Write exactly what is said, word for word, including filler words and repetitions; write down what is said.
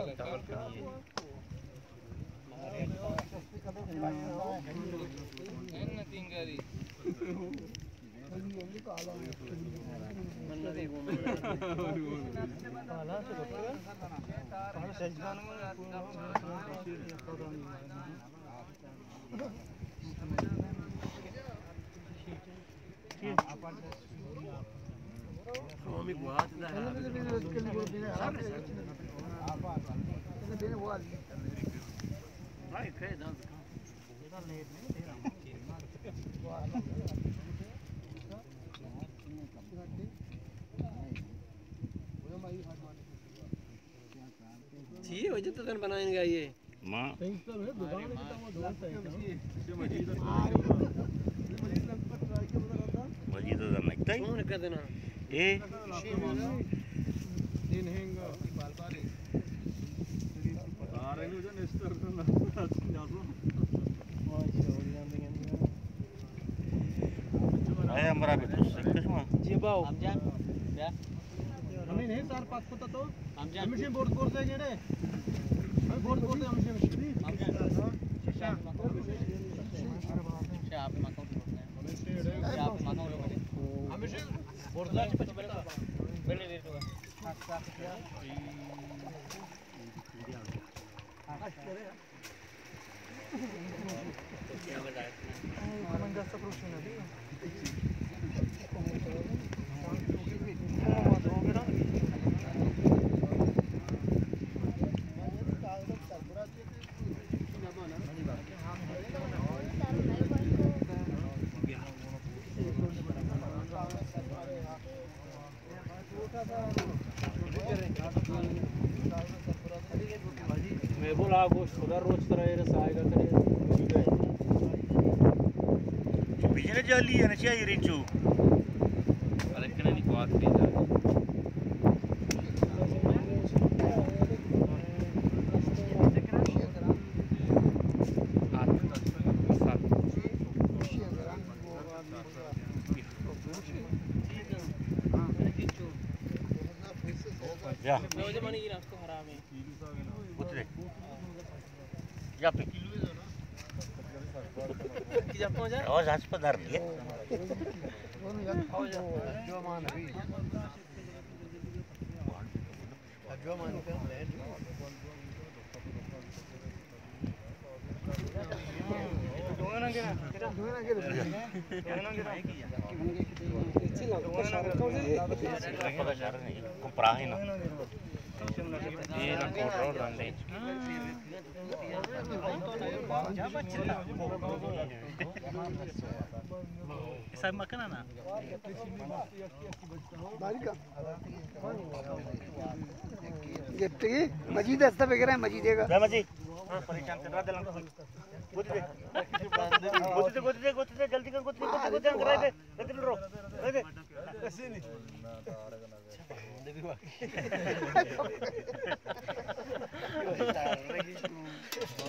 जी वजह तो तन बनाएंगे ये मां मजीद तो लगता है कौन कर देना ए दिन हैंगा बालबारी आ रहे हो जो नेस्टर को ना जासो आया हमारा भी तो किस्म जी बाऊ हम जान क्या हमें नहीं सार पास पता तो हम जान मशीन बोर्ड बोर्ड से गेड़े हम बोर्ड बोर्ड से मशीन हम जान शिशा शिशा आप माको शिशा आप माको लोग हम मशीन बोर्ड लाच पच बेटा बेले दे तो हाथ साफ किया आकाश करे क्या बताया मन जास्त प्रोशन है मैं बोला गोश्त खुदा रोज तरह ये रसाएगा करे बिजने जाली है ना चाहिए रिंचू अरे कने नहीं बात भी जा या मैं जो मानी गिरा उसको हराम है उतरे या पे कि जब पहुंच जाए और आज पर धर लिए हो जा जो मान अभी जो मान पे दोना गिरा दोना गिरा दोना गिरा अच्छी लगता है पता चल नहीं comprar não e não control também já bate lá essa máquina na बारिका गिफ्ट की मजीद दस्ता वगैरह है मजीदेगा जा मजीद हां परेशान कर रहा दिल गोद दे गोद दे गोद दे गोद दे जल्दी कर गोद दे गोद दे कराए दे जल्दी रो दे ऐसे नहीं देखो